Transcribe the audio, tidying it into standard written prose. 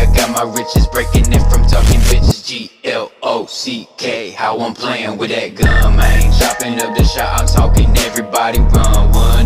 got my riches, breaking it from talking bitches. G-L-O-C-K, how I'm playing with that gun, man. Chopping up the shot, I'm talking everybody run. One